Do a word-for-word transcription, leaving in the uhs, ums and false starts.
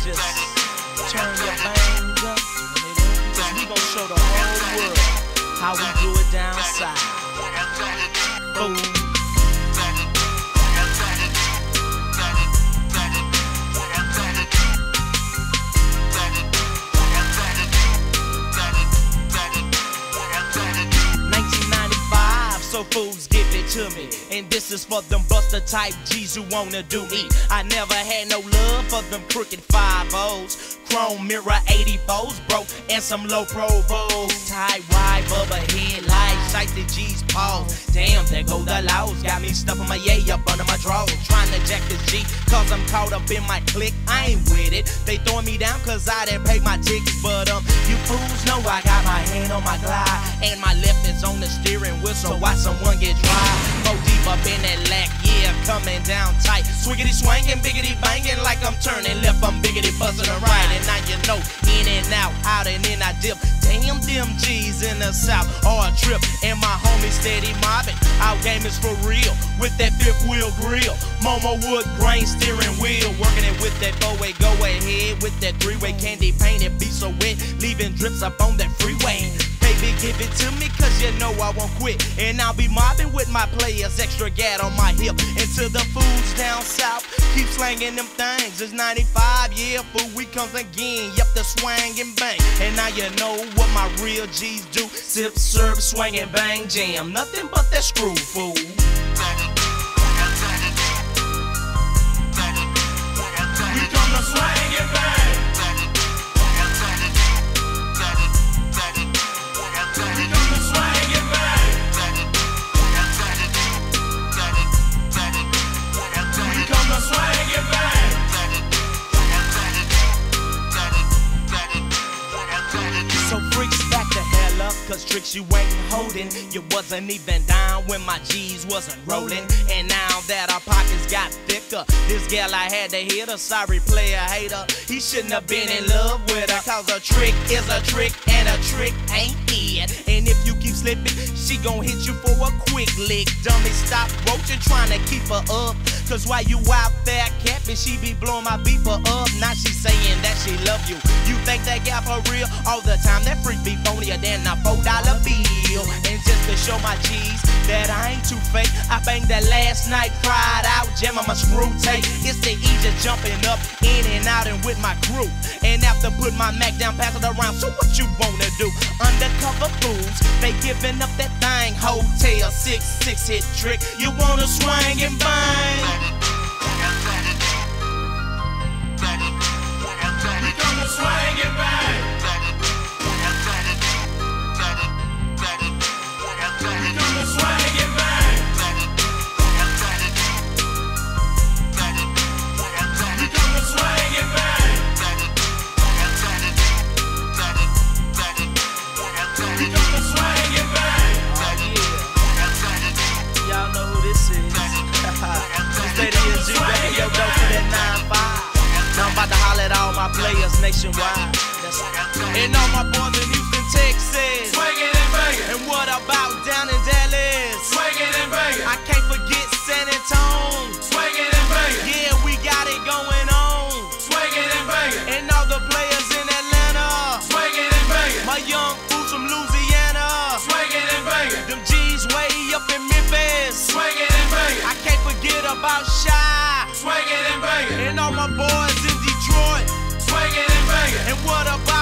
just turn your bangs up, cause we gon' show the whole world how we do it down south. Boom. nineteen ninety-five, so fools give it to me. And this is for them buster type G's who wanna do me. I never had no love for them crooked five O's. Chrome mirror eighty-fours, bro, and some low provos. Tight wide bubba headlights, sight the G's paws. Damn, there go the laws. Got me stuffing my yay up under my drawers. Trying to jack this G, cause I'm caught up in my clique. I ain't with it. They throwing me down cause I didn't pay my tickets. But um, you fools know I got my hand on my glide, and my left is on the steering wheel, so watch someone get dry. Go deep up in that lack, yeah, coming down tight. Swiggity swangin', biggity bangin', like I'm turning left, I'm biggity buzzing to right. And now you know, in and out, out and in I dip. Damn, them G's in the South are a trip. And my homies steady mobbing, our game is for real. With that fifth wheel grill, Momo wood grain steering wheel. Working it with that four-way, go ahead. With that three-way candy painted, be so wet, leaving drips up on that freeway. Baby, give it to me, cause you know I won't quit. And I'll be mobbing with my players, extra gat on my hip. And to the fools down south, keep slanging them things. It's ninety-five, yeah, fool, we comes again. Yep, the swang and bang. And now you know what my real G's do. Sip, serve, swang and bang, jam. Nothing but that screw, fool. We come to swang and bang. So freaks back the hell up, cause tricks you ain't holding. You wasn't even down when my G's wasn't rolling. And now that our pockets got thicker, this gal I had to hit her. Sorry player hater, he shouldn't have been in love with her. Cause a trick is a trick and a trick ain't it. And if you keep slipping, she gon' hit you for a quick lick. Dummy, stop roaching, trying to keep her up. Cause while you out there capping, she be blowing my beeper up. Now she saying that she love you. You think that gal for real? All the time that freak be phonier than a four dollar bill. And just to show my G's that I ain't too fake, I banged that last night, fried out, jamming my screw tape. It's the E just jumping up, in and out and with my crew. And after put my Mac down, pass it around, so what you wanna do? Undercover fools, they giving up that thing. Hotel six six hit trick, you wanna swang and bang. We gonna swang and bang. We gonna swang and bang. We gonna swang and bang. We gonna swang and bang. Oh yeah, y'all know who this is. Stay the E S G, baby, yo, go to that nine five. Now I'm about to holler at all my players nationwide. And all my boys in Houston, Texas. Swangin' and bangin'. And what about down in Dallas? Swangin' and bangin'. I can't forget San Antonio. Swangin' and bangin'. Yeah, we got it going on. Swangin' and bangin'. And all the players in Atlanta. Swangin' and bangin'. My young fools from Louisiana. Swangin' and bangin'. Them G's way up in Memphis. Swangin' and bangin'. I can't forget about Shy. Swangin' and bangin'. And all my boys in Detroit. Swangin' and bangin'. And what about